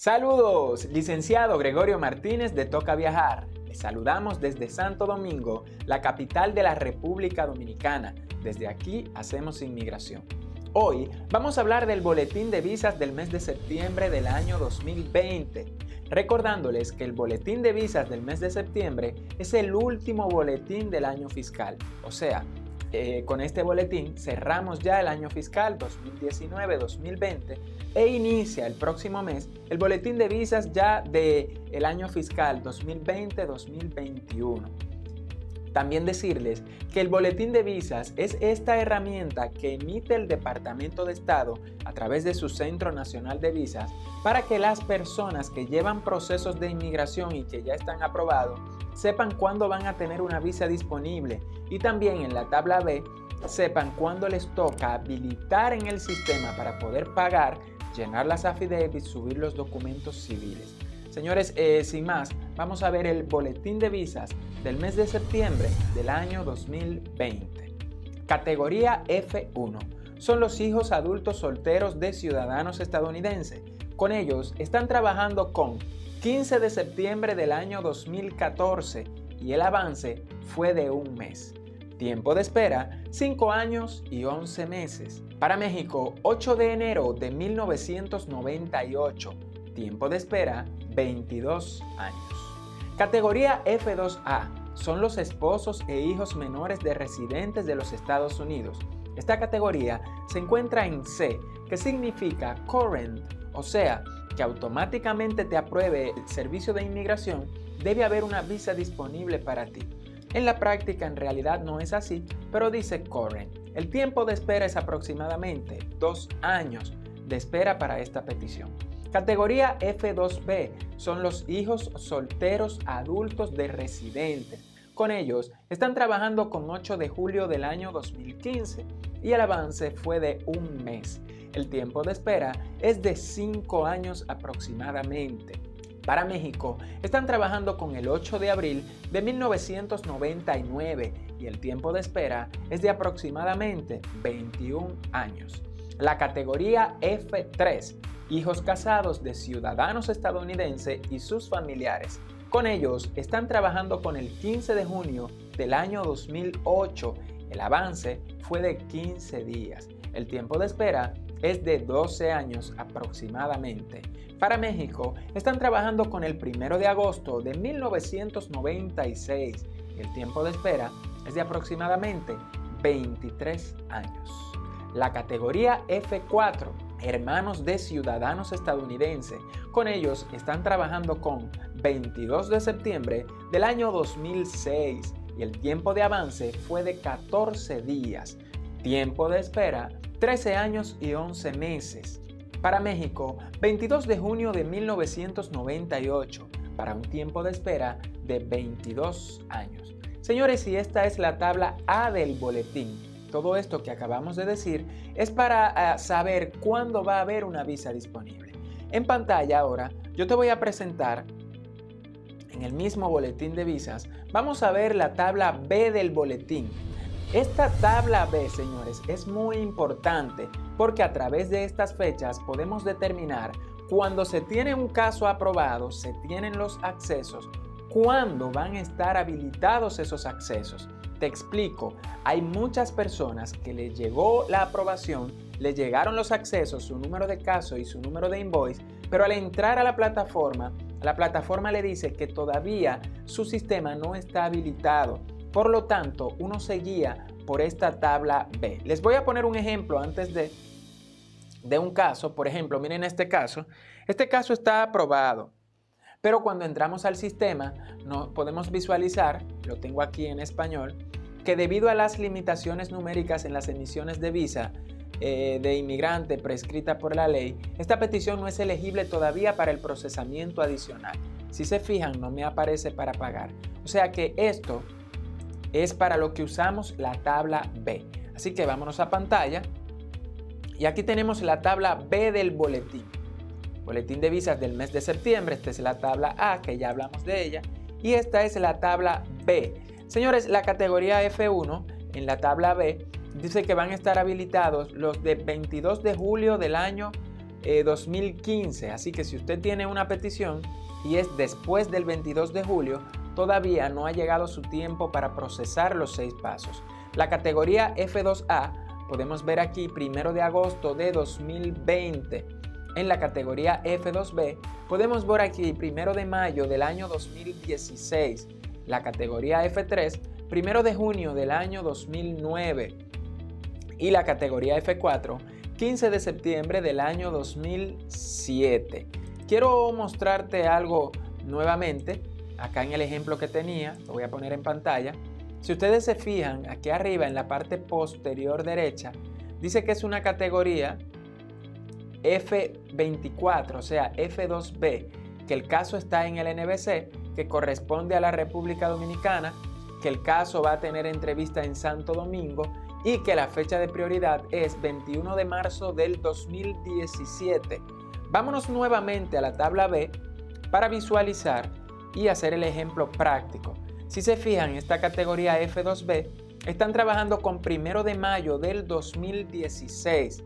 Saludos, licenciado Gregorio Martínez de Toca Viajar. Les saludamos desde Santo Domingo, la capital de la República Dominicana. Desde aquí hacemos inmigración. Hoy vamos a hablar del boletín de visas del mes de septiembre del año 2020. Recordándoles que el boletín de visas del mes de septiembre es el último boletín del año fiscal. O sea, con este boletín cerramos ya el año fiscal 2019-2020 e inicia el próximo mes el boletín de visas ya del año fiscal 2020-2021. También decirles que el boletín de visas es esta herramienta que emite el Departamento de Estado a través de su Centro Nacional de Visas para que las personas que llevan procesos de inmigración y que ya están aprobados sepan cuándo van a tener una visa disponible y también en la tabla B sepan cuándo les toca habilitar en el sistema para poder pagar, llenar las affidavits, subir los documentos civiles. Señores, sin más, vamos a ver el boletín de visas del mes de septiembre del año 2020. Categoría F1. Son los hijos adultos solteros de ciudadanos estadounidenses. Con ellos están trabajando con 15 de septiembre del año 2014 y el avance fue de un mes. Tiempo de espera, 5 años y 11 meses. Para México, 8 de enero de 1998. Tiempo de espera, 22 años. Categoría F2A. Son los esposos e hijos menores de residentes de los Estados Unidos. Esta categoría se encuentra en C, que significa current, o sea, que automáticamente te apruebe el servicio de inmigración, debe haber una visa disponible para ti. En la práctica en realidad no es así, pero dice current. El tiempo de espera es aproximadamente 2 años de espera para esta petición. Categoría F2B son los hijos solteros adultos de residentes. Con ellos están trabajando con 8 de julio del año 2015 y el avance fue de un mes. El tiempo de espera es de 5 años aproximadamente. Para México están trabajando con el 8 de abril de 1999 y el tiempo de espera es de aproximadamente 21 años. La categoría F3, hijos casados de ciudadanos estadounidenses y sus familiares. Con ellos están trabajando con el 15 de junio del año 2008. El avance fue de 15 días. El tiempo de espera es de 12 años aproximadamente. Para México están trabajando con el 1 de agosto de 1996. El tiempo de espera es de aproximadamente 23 años. La categoría F4, hermanos de ciudadanos estadounidenses. Con ellos están trabajando con 22 de septiembre del año 2006 y el tiempo de avance fue de 14 días. Tiempo de espera, 13 años y 11 meses. Para México, 22 de junio de 1998, para un tiempo de espera de 22 años. Señores, y esta es la tabla A del boletín. Todo esto que acabamos de decir es para saber cuándo va a haber una visa disponible. En pantalla ahora yo te voy a presentar en el mismo boletín de visas, vamos a ver la tabla B del boletín. Esta tabla B, señores, es muy importante porque a través de estas fechas podemos determinar cuando se tiene un caso aprobado, se tienen los accesos, cuándo van a estar habilitados esos accesos. Te explico, hay muchas personas que les llegó la aprobación, les llegaron los accesos, su número de caso y su número de invoice, pero al entrar a la plataforma le dice que todavía su sistema no está habilitado. Por lo tanto, uno se guía por esta tabla B. Les voy a poner un ejemplo antes de un caso. Por ejemplo, miren este caso está aprobado. Pero cuando entramos al sistema, no podemos visualizar, lo tengo aquí en español, que debido a las limitaciones numéricas en las emisiones de visa de inmigrante prescrita por la ley, esta petición no es elegible todavía para el procesamiento adicional. Si se fijan, no me aparece para pagar. O sea que esto es para lo que usamos la tabla B. Así que vámonos a pantalla y aquí tenemos la tabla B del boletín. Boletín de visas del mes de septiembre. Esta es la tabla A, que ya hablamos de ella, y esta es la tabla B. Señores, la categoría F1 en la tabla B dice que van a estar habilitados los de 22 de julio del año 2015. Así que si usted tiene una petición y es después del 22 de julio, todavía no ha llegado su tiempo para procesar los 6 pasos. La categoría F2A podemos ver aquí 1 de agosto de 2020. En la categoría F2B podemos ver aquí 1 de mayo del año 2016. La categoría F3, 1 de junio del año 2009. Y la categoría F4, 15 de septiembre del año 2007. Quiero mostrarte algo nuevamente. Acá en el ejemplo que tenía, lo voy a poner en pantalla. Si ustedes se fijan, aquí arriba en la parte posterior derecha, dice que es una categoría F24, o sea, F2B, que el caso está en el NBC, que corresponde a la República Dominicana, que el caso va a tener entrevista en Santo Domingo y que la fecha de prioridad es 21 de marzo del 2017. Vámonos nuevamente a la tabla B para visualizar y hacer el ejemplo práctico. Si se fijan, esta categoría F2B están trabajando con 1 de mayo del 2016.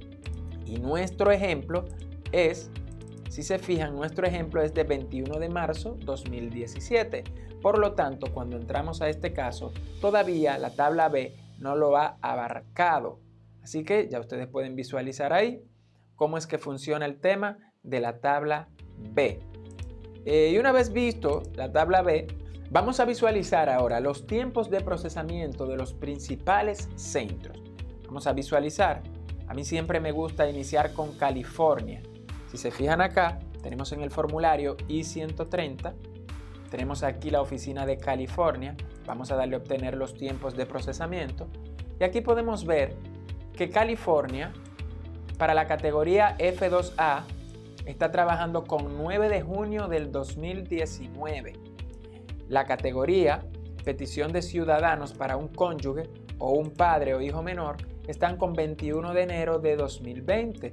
Y nuestro ejemplo es, si se fijan, nuestro ejemplo es de 21 de marzo 2017. Por lo tanto, cuando entramos a este caso, todavía la tabla B no lo ha abarcado. Así que ya ustedes pueden visualizar ahí cómo es que funciona el tema de la tabla B. Y una vez visto la tabla B, vamos a visualizar ahora los tiempos de procesamiento de los principales centros. Vamos a visualizar. A mí siempre me gusta iniciar con California. Si se fijan acá, tenemos en el formulario I-130, tenemos aquí la oficina de California. Vamos a darle a obtener los tiempos de procesamiento. Y aquí podemos ver que California, para la categoría F2A, está trabajando con 9 de junio del 2019. La categoría petición de ciudadanos para un cónyuge o un padre o hijo menor están con 21 de enero de 2020.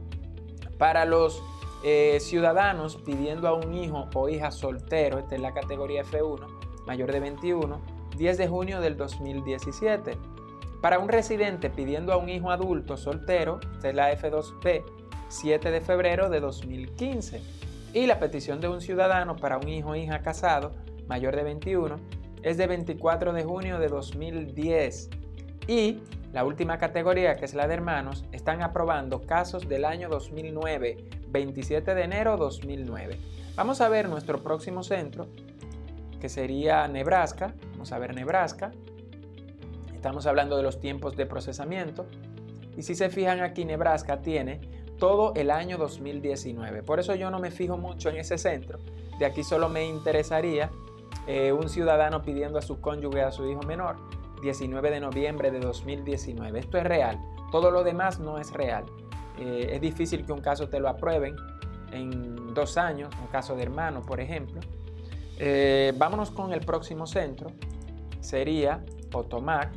Para los ciudadanos pidiendo a un hijo o hija soltero, esta es la categoría F1, mayor de 21, 10 de junio del 2017. Para un residente pidiendo a un hijo adulto soltero, esta es la F2B, 7 de febrero de 2015. Y la petición de un ciudadano para un hijo o hija casado, mayor de 21, es de 24 de junio de 2010. Y la última categoría, que es la de hermanos, están aprobando casos del año 2009, 27 de enero 2009. Vamos a ver nuestro próximo centro, que sería Nebraska. Vamos a ver Nebraska. Estamos hablando de los tiempos de procesamiento. Y si se fijan aquí, Nebraska tiene todo el año 2019. Por eso yo no me fijo mucho en ese centro. De aquí solo me interesaría un ciudadano pidiendo a su cónyuge, a su hijo menor, 19 de noviembre de 2019. Esto es real. Todo lo demás no es real. Es difícil que un caso te lo aprueben en 2 años, un caso de hermano, por ejemplo. Vámonos con el próximo centro. Sería Potomac.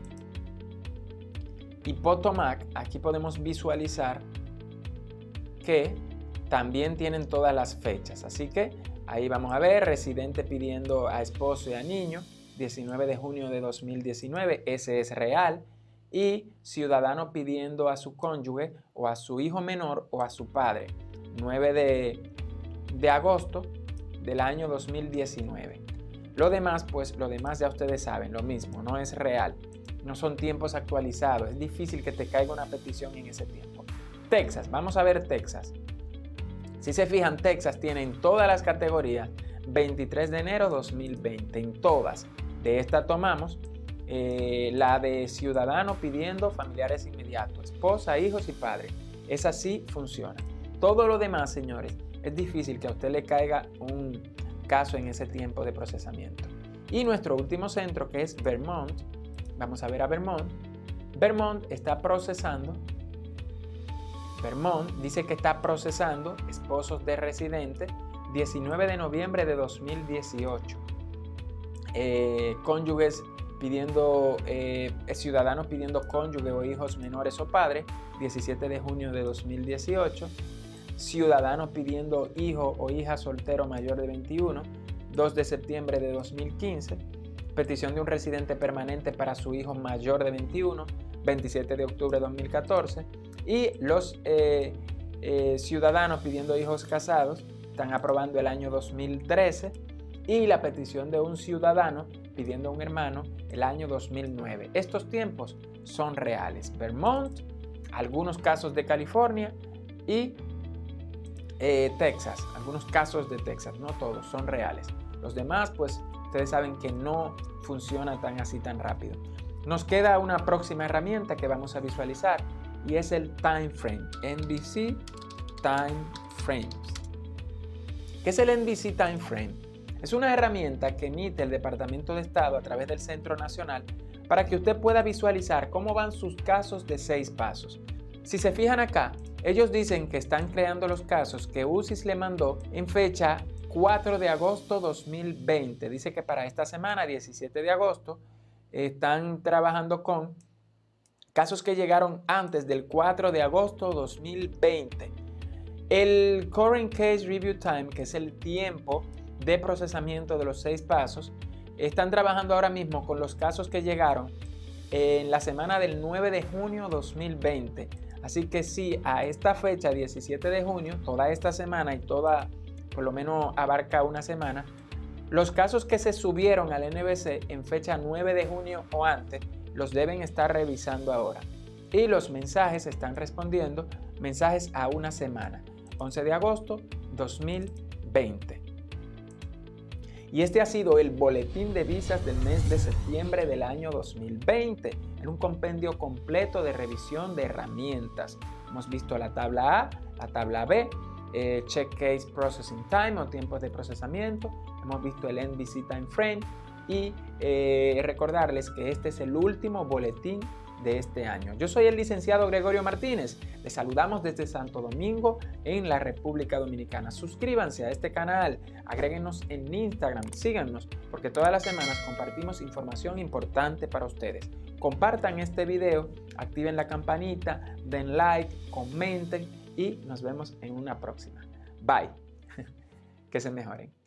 Y Potomac, aquí podemos visualizar que también tienen todas las fechas. Así que ahí vamos a ver, residente pidiendo a esposo y a niño, 19 de junio de 2019, ese es real. Y ciudadano pidiendo a su cónyuge o a su hijo menor o a su padre, 9 de agosto del año 2019. Lo demás, pues lo demás ya ustedes saben, lo mismo, no es real. No son tiempos actualizados, es difícil que te caiga una petición en ese tiempo. Texas, vamos a ver Texas. Si se fijan, Texas tiene en todas las categorías 23 de enero 2020, en todas. De esta tomamos la de ciudadano pidiendo familiares inmediatos, esposa, hijos y padre. Esa sí funciona. Todo lo demás, señores, es difícil que a usted le caiga un caso en ese tiempo de procesamiento. Y nuestro último centro, que es Vermont, vamos a ver a Vermont. Vermont está procesando. Vermont dice que está procesando esposos de residentes 19 de noviembre de 2018. Cónyuges pidiendo, ciudadanos pidiendo cónyuge o hijos menores o padres, 17 de junio de 2018. Ciudadanos pidiendo hijo o hija soltero mayor de 21, 2 de septiembre de 2015. Petición de un residente permanente para su hijo mayor de 21, 27 de octubre de 2014. Y los ciudadanos pidiendo hijos casados, están aprobando el año 2013, y la petición de un ciudadano pidiendo un hermano el año 2009. Estos tiempos son reales. Vermont, algunos casos de California y Texas, algunos casos de Texas, no todos, son reales. Los demás, pues, ustedes saben que no funciona tan rápido. Nos queda una próxima herramienta que vamos a visualizar y es el Time Frame, NBC Time Frames. ¿Qué es el NBC Time Frame? Es una herramienta que emite el Departamento de Estado a través del Centro Nacional para que usted pueda visualizar cómo van sus casos de 6 pasos. Si se fijan acá, ellos dicen que están creando los casos que UCIS le mandó en fecha 4 de agosto 2020. Dice que para esta semana, 17 de agosto, están trabajando con casos que llegaron antes del 4 de agosto 2020. El Current Case Review Time, que es el tiempo de procesamiento de los 6 pasos, están trabajando ahora mismo con los casos que llegaron en la semana del 9 de junio 2020. Así que sí, a esta fecha, 17 de junio, toda esta semana y toda, por lo menos abarca una semana, los casos que se subieron al NBC en fecha 9 de junio o antes, los deben estar revisando ahora. Y los mensajes están respondiendo, mensajes a una semana, 11 de agosto 2020. Y este ha sido el boletín de visas del mes de septiembre del año 2020, en un compendio completo de revisión de herramientas. Hemos visto la tabla A, la tabla B, Check Case Processing Time o tiempos de procesamiento. Hemos visto el NBC Time Frame y recordarles que este es el último boletín de este año. Yo soy el licenciado Gregorio Martínez. Les saludamos desde Santo Domingo, en la República Dominicana. Suscríbanse a este canal, agréguenos en Instagram, síganos, porque todas las semanas compartimos información importante para ustedes. Compartan este video, activen la campanita, den like, comenten y nos vemos en una próxima. Bye. Que se mejoren.